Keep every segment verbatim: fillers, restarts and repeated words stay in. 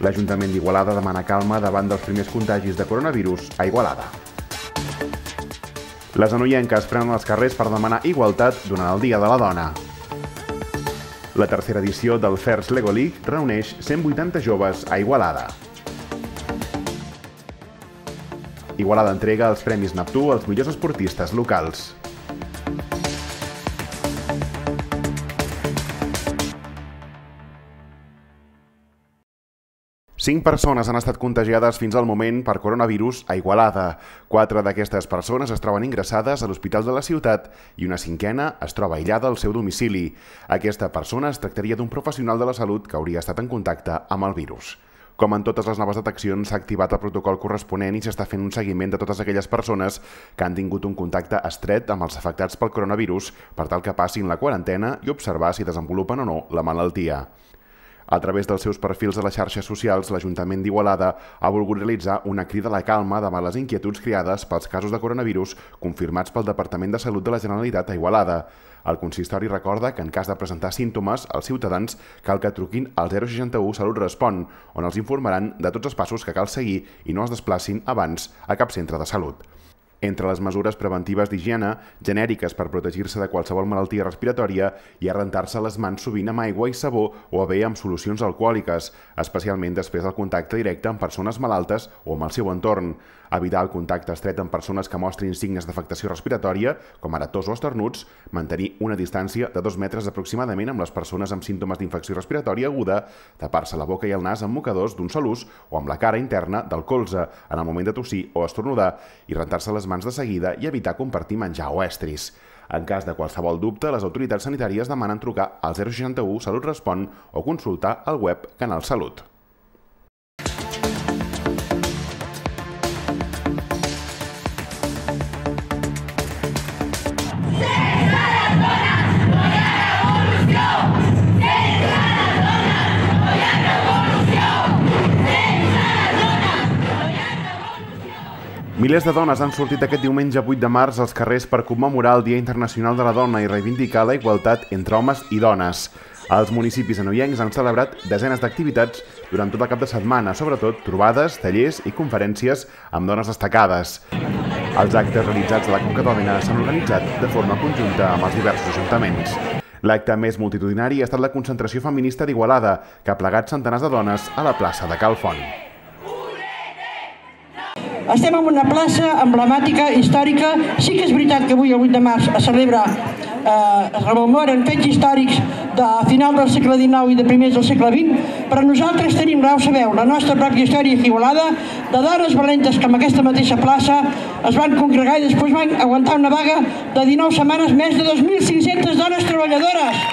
L'Ajuntament d'Igualada demana calma davant dels primers contagis de coronavirus a Igualada. Les anoienques prenen els carrers per demanar igualtat durant el Dia de la Dona. La tercera edició del First Lego League reuneix cent vuitanta joves a Igualada. Igualada entrega els Premis Neptú als millors esportistes locals. Cinc persones han estat contagiades fins al moment per coronavirus a Igualada. Quatre d'aquestes persones es troben ingressades a l'hospital de la ciutat i una cinquena es troba aïllada al seu domicili. Aquesta persona es tractaria d'un professional de la salut que hauria estat en contacte amb el virus. Com en totes les noves deteccions, s'ha activat el protocol corresponent i s'està fent un seguiment de totes aquelles persones que han tingut un contacte estret amb els afectats pel coronavirus per tal que passin la quarantena i observar si desenvolupen o no la malaltia. A través dels seus perfils a les xarxes socials, l'Ajuntament d'Igualada ha volgut realitzar una crida a la calma davant les inquietuds creades pels casos de coronavirus confirmats pel Departament de Salut de la Generalitat a Igualada. El consistori recorda que en cas de presentar símptomes, els ciutadans cal que truquin al zero seixanta u Salut Respon, on els informaran de tots els passos que cal seguir i no es desplacin abans a cap centre de salut. Entre les mesures preventives d'higiene, genèriques per protegir-se de qualsevol malaltia respiratòria, hi ha rentar-se les mans sovint amb aigua i sabó o bé amb solucions alcohòliques, especialment després del contacte directe amb persones malaltes o amb el seu entorn. Evitar el contacte estret amb persones que mostrin signes d'afectació respiratòria, com ara tos o esternuts, mantenir una distància de dos metres aproximadament amb les persones amb símptomes d'infecció respiratòria aguda, tapar-se la boca i el nas amb mocadors d'un sol ús o amb la cara interna del colze en el moment de tossir o estornudar i rentar-se les mans de seguida i evitar compartir menjar o estris. En cas de qualsevol dubte, les autoritats sanitàries demanen trucar al zero seixanta u Salut Respon o consultar el web Canal Salut. Milers de dones han sortit aquest diumenge vuit de març als carrers per commemorar el Dia Internacional de la Dona i reivindicar la igualtat entre homes i dones. Els municipis anoiencs han celebrat desenes d'activitats durant tot el cap de setmana, sobretot trobades, tallers i conferències amb dones destacades. Els actes realitzats a la Conca d'Òdena s'han organitzat de forma conjunta amb els diversos ajuntaments. L'acte més multitudinari ha estat la concentració feminista d'Igualada, que ha plegat centenars de dones a la plaça de Cal Font. Estem en una plaça emblemàtica, històrica. Sí que és veritat que avui, el vuit de març, es celebra, eh, es rememoren fets històrics de final del segle dinou i de primers del segle vint, però nosaltres tenim, ja ho sabeu, la nostra pròpia història a Igualada, de dones valentes que en aquesta mateixa plaça es van congregar i després van aguantar una vaga de dinou setmanes, més de dos mil cinc-centes dones treballadores.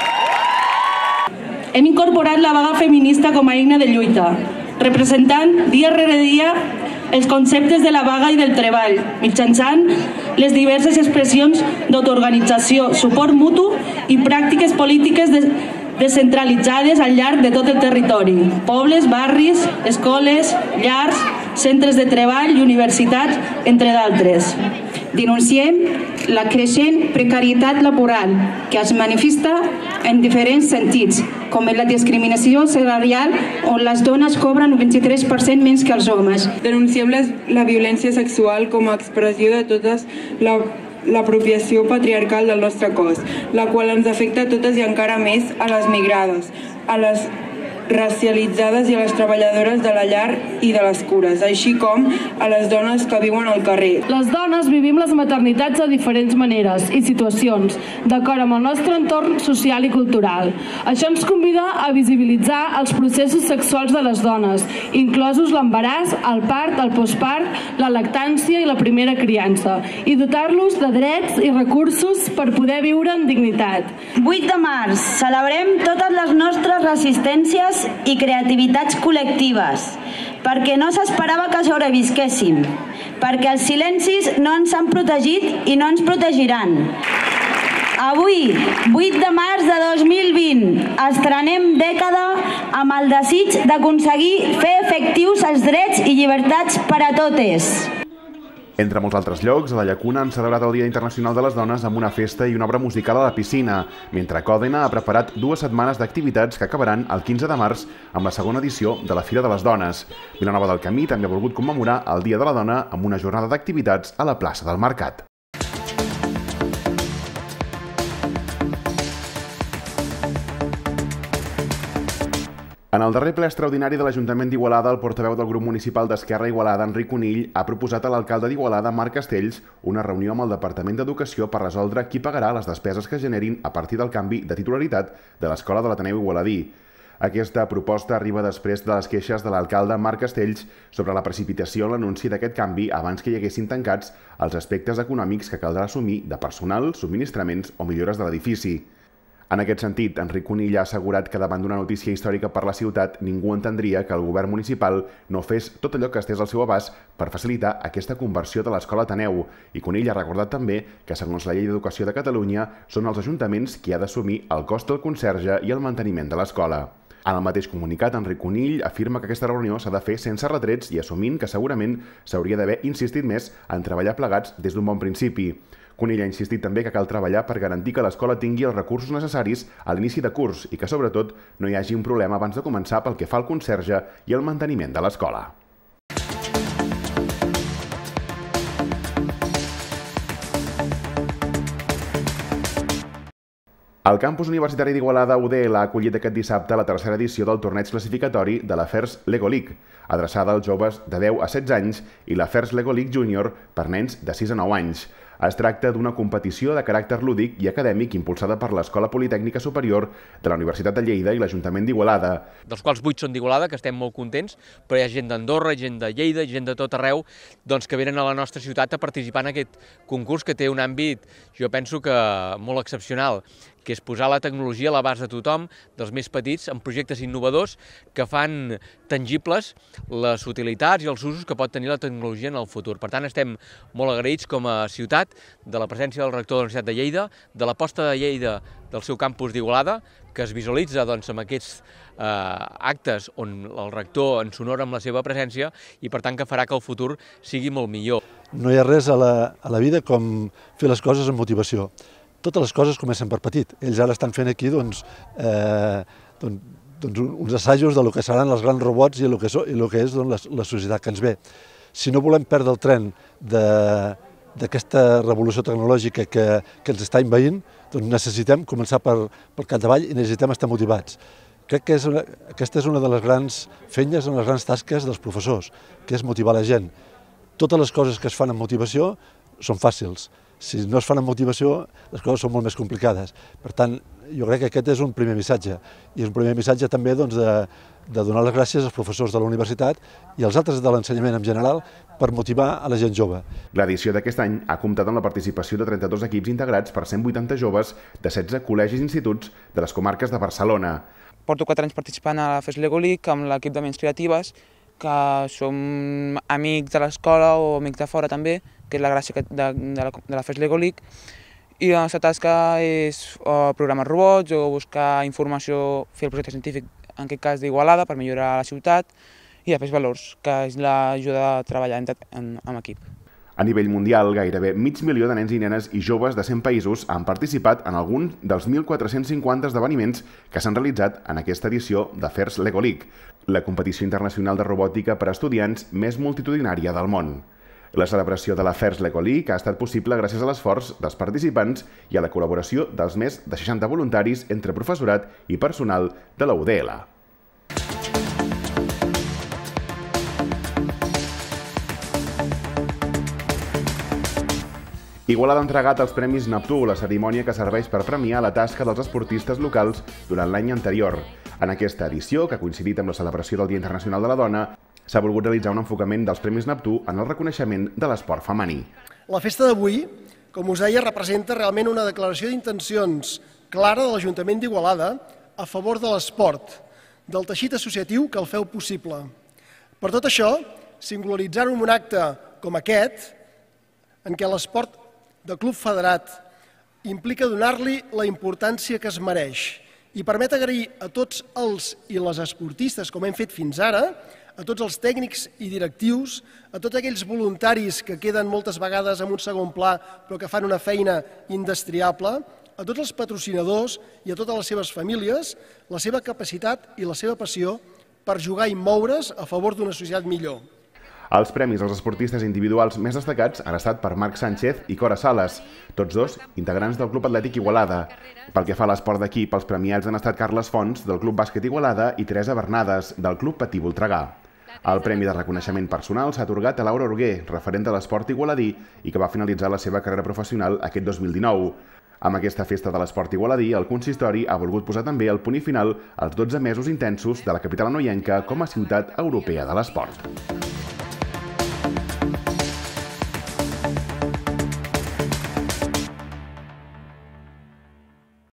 Hem incorporat la vaga feminista com a eina de lluita, representant dia rere dia els conceptes de la vaga i del treball, mitjançant les diverses expressions d'autoorganització, suport mutu i pràctiques polítiques descentralitzades al llarg de tot el territori, pobles, barris, escoles, llars, centres de treball i universitats, entre d'altres. Denunciem la creixent precarietat laboral que es manifesta en diferents sentits, com en la discriminació salarial on les dones cobren un vint-i-tres per cent menys que els homes. Denunciem la violència sexual com a expressió de totes la l'apropiació patriarcal del nostre cos, la qual ens afecta a totes i encara més a les migrades, a les racialitzades i a les treballadores de la llar i de les cures, així com a les dones que viuen al carrer. Les dones vivim les maternitats de diferents maneres i situacions, d'acord amb el nostre entorn social i cultural. Això ens convida a visibilitzar els processos sexuals de les dones, inclosos l'embaràs, el part, el postpart, la lactància i la primera criança, i dotar-los de drets i recursos per poder viure en dignitat. vuit de març. Celebrem totes les nostres resistències i creativitats col·lectives, perquè no s'esperava que sobrevisquéssim, perquè els silencis no ens han protegit i no ens protegiran. Avui, vuit de març de dos mil vint, estrenem dècada amb el desig d'aconseguir fer efectius els drets i llibertats per a totes. Entre molts altres llocs, a la Llacuna han celebrat el Dia Internacional de les Dones amb una festa i una obra musical a la piscina, mentre Còdena ha preparat dues setmanes d'activitats que acabaran el quinze de març amb la segona edició de la Fira de les Dones. Vilanova del Camí també ha volgut commemorar el Dia de la Dona amb una jornada d'activitats a la plaça del Mercat. En el darrer ple extraordinari de l'Ajuntament d'Igualada, el portaveu del grup municipal d'Esquerra Igualada, Enric Conill, ha proposat a l'alcalde d'Igualada, Marc Castells, una reunió amb el Departament d'Educació per resoldre qui pagarà les despeses que generin a partir del canvi de titularitat de l'Escola de l'Ateneu Igualadí. Aquesta proposta arriba després de les queixes de l'alcalde Marc Castells sobre la precipitació en l'anunci d'aquest canvi abans que hi haguessin tancats els aspectes econòmics que caldrà assumir de personal, subministraments o millores de l'edifici. En aquest sentit, Enric Conill ha assegurat que davant d'una notícia històrica per la ciutat ningú entendria que el govern municipal no fes tot allò que estés al seu abast per facilitar aquesta conversió de l'Escola Ateneu. I Conill ha recordat també que, segons la Llei d'Educació de Catalunya, són els ajuntaments qui ha d'assumir el cost del conserge i el manteniment de l'escola. En el mateix comunicat, Enric Conill afirma que aquesta reunió s'ha de fer sense retrets i assumint que segurament s'hauria d'haver insistit més en treballar plegats des d'un bon principi. Conill ha insistit també que cal treballar per garantir que l'escola tingui els recursos necessaris a l'inici de curs i que, sobretot, no hi hagi un problema abans de començar pel que fa al conserge i el manteniment de l'escola. El campus universitari d'Igualada, U D L, ha acollit aquest dissabte la tercera edició del torneig classificatori de la First Lego League, adreçada als joves de deu a setze anys, i la First Lego League Junior per nens de sis a nou anys. Es tracta d'una competició de caràcter lúdic i acadèmic impulsada per l'Escola Politècnica Superior de la Universitat de Lleida i l'Ajuntament d'Igualada. Dels quals vuit són d'Igualada, que estem molt contents, però hi ha gent d'Andorra, gent de Lleida, gent de tot arreu, doncs que venen a la nostra ciutat a participar en aquest concurs que té un àmbit, jo penso que molt excepcional, que és posar la tecnologia a l'abast de tothom, dels més petits, en projectes innovadors que fan tangibles les utilitats i els usos que pot tenir la tecnologia en el futur. Per tant, estem molt agraïts com a ciutat de la presència del rector de la Universitat de Lleida, de l'aposta de Lleida del seu campus d'Igualada, que es visualitza doncs, amb aquests eh, actes on el rector ens honora amb la seva presència i per tant que farà que el futur sigui molt millor. No hi ha res a la, a la vida com fer les coses amb motivació. Totes les coses comencen per petit. Ells ara estan fent aquí doncs, eh, doncs, doncs uns assajos del que seran els grans robots i el que, so, i el que és doncs, la, la societat que ens ve. Si no volem perdre el tren d'aquesta revolució tecnològica que, que ens està envaint, doncs necessitem començar per, per capdavall i necessitem estar motivats. Crec que és una, aquesta és una de les grans feines, una de les grans tasques dels professors, que és motivar la gent. Totes les coses que es fan amb motivació són fàcils. Si no es fan amb motivació, les coses són molt més complicades. Per tant, jo crec que aquest és un primer missatge. I és un primer missatge també doncs, de, de donar les gràcies als professors de la universitat i als altres de l'ensenyament en general per motivar a la gent jove. L'edició d'aquest any ha comptat amb la participació de trenta-dos equips integrats per cent vuitanta joves de setze col·legis i instituts de les comarques de Barcelona. Porto quatre anys participant a la First Lego League amb l'equip de Ments Creatives, que som amics de l'escola o amics de fora també, que és la gràcia de, de, la, de la First Lego League. I la nostra tasca és o programar robots o buscar informació, fer el projecte científic, en aquest cas d'Igualada, per millorar la ciutat, i després valors, que és l'ajuda a treballar en, en, en equip. A nivell mundial, gairebé mig milió de nens i nenes i joves de cent països han participat en algun dels mil quatre-cents cinquanta esdeveniments que s'han realitzat en aquesta edició de First Lego League, la competició internacional de robòtica per a estudiants més multitudinària del món. La celebració de la First Lego League ha estat possible gràcies a l'esforç dels participants i a la col·laboració dels més de seixanta voluntaris entre professorat i personal de la U D L. Igualada ha entregat els Premis Neptú, la cerimònia que serveix per premiar la tasca dels esportistes locals durant l'any anterior. En aquesta edició, que ha coincidit amb la celebració del Dia Internacional de la Dona, s'ha volgut realitzar un enfocament dels Premis Neptú en el reconeixement de l'esport femení. La festa d'avui, com us deia, representa realment una declaració d'intencions clara de l'Ajuntament d'Igualada a favor de l'esport, del teixit associatiu que el feu possible. Per tot això, singularitzar-ho en un acte com aquest, en què l'esport de club federat implica donar-li la importància que es mereix i permet agrair a tots els i les esportistes, com hem fet fins ara, a tots els tècnics i directius, a tots aquells voluntaris que queden moltes vegades en un segon pla però que fan una feina indestriable, a tots els patrocinadors i a totes les seves famílies, la seva capacitat i la seva passió per jugar i moure's a favor d'una societat millor. Els premis als esportistes individuals més destacats han estat per Marc Sánchez i Cora Sales, tots dos integrants del Club Atlètic Igualada. Pel que fa a l'esport d'equip, els premiats han estat Carles Fons, del Club Bàsquet Igualada, i Teresa Bernades, del Club Patí Voltregà. El premi de reconeixement personal s'ha atorgat a Laura Orguer, referent de l'esport igualadí i que va finalitzar la seva carrera professional aquest dos mil dinou. Amb aquesta festa de l'esport igualadí, el consistori ha volgut posar també el punt i final als dotze mesos intensos de la capital anoienca com a ciutat europea de l'esport.